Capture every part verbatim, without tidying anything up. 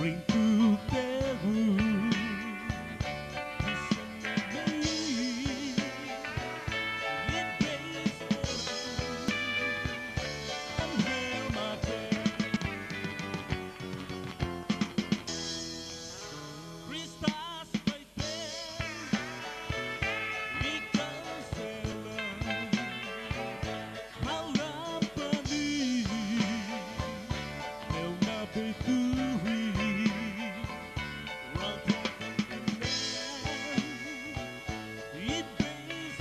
ring through the room. Listen to me. It pays and hear my prayer. Christus faithful, we cancel malapani, meu na beitui, rato it pays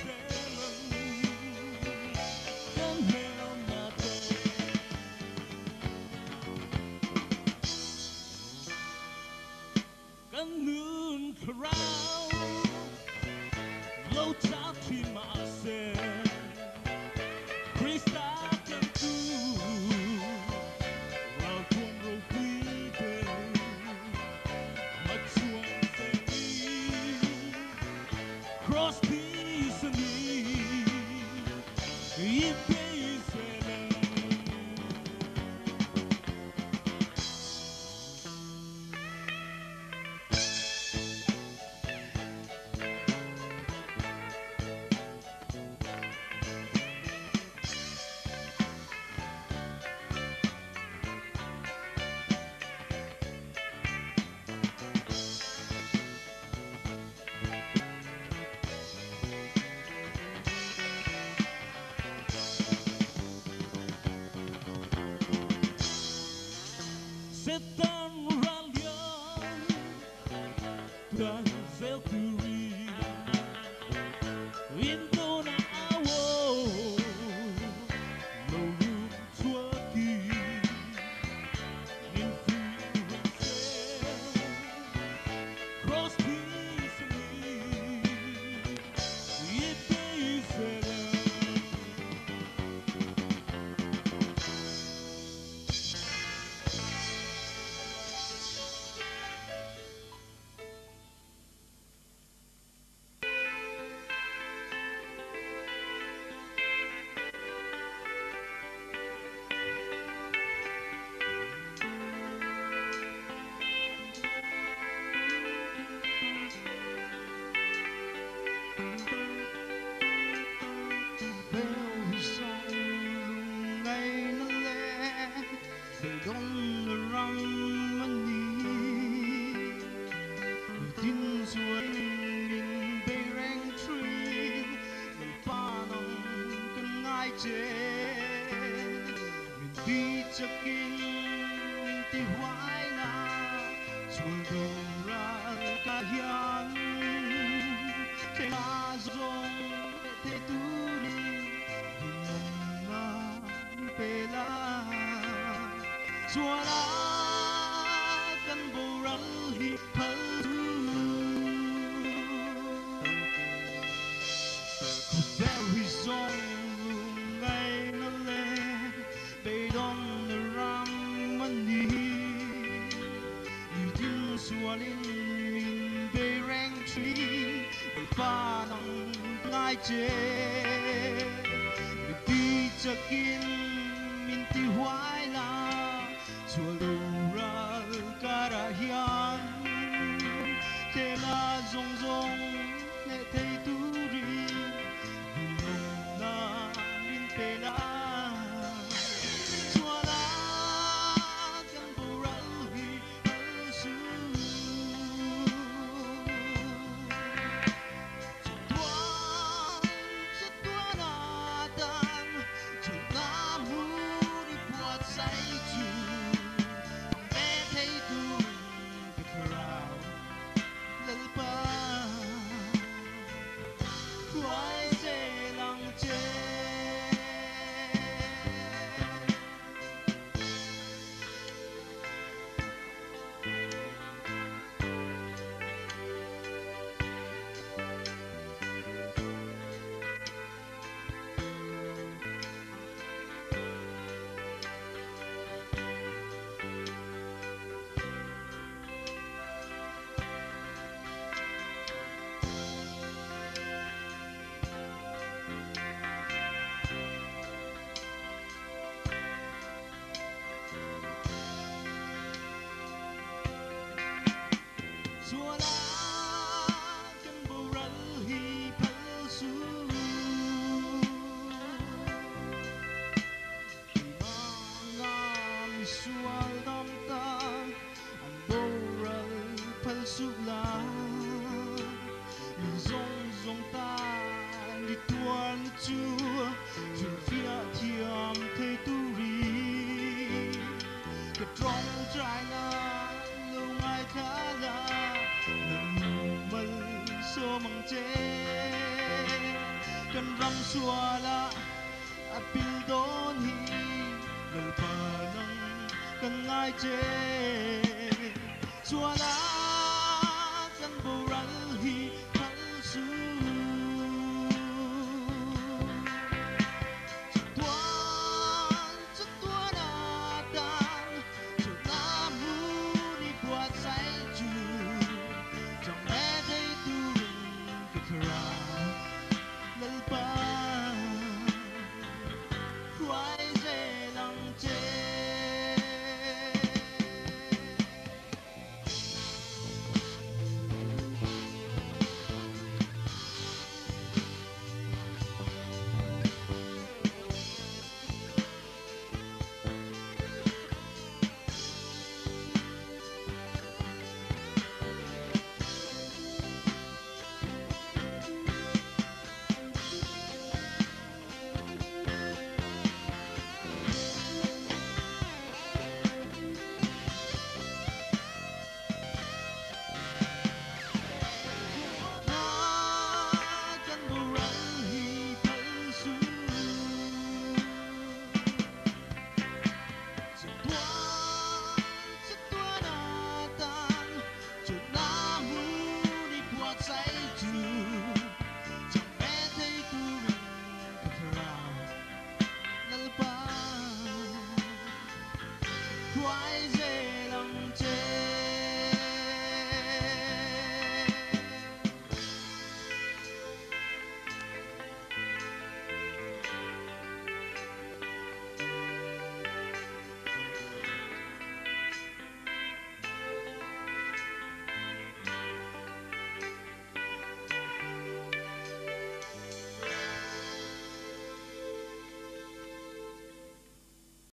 can hear my prayer. Can noon crown, low top to myself. Krista can do, round one row bleeding, much one thing, cross peace and me, it pays Setan ralian dan zelturi Indo na awo no room twaki influence cross peace me it pays Chakin ti hoài na chuồn đồng ra kahian thế na zong thế tu đi hùng na pela chua la kan boral hi phal very song ngày nó lên bay đông Sualin min bay rang tree pha nang ngai che đi chakin min ti hoài la chua lu ra cara hian te la zong zong ne thei tu ri na min pe la Nam cry na lungay kala nanumal so mang che kan ram suala apil don hi lalpanang kan ngai che suala kan boral hi khal su tuan tuan adan namu ni buat sai ju trong mẹ đây tu cái khra lalpan khoai dê lòng chê why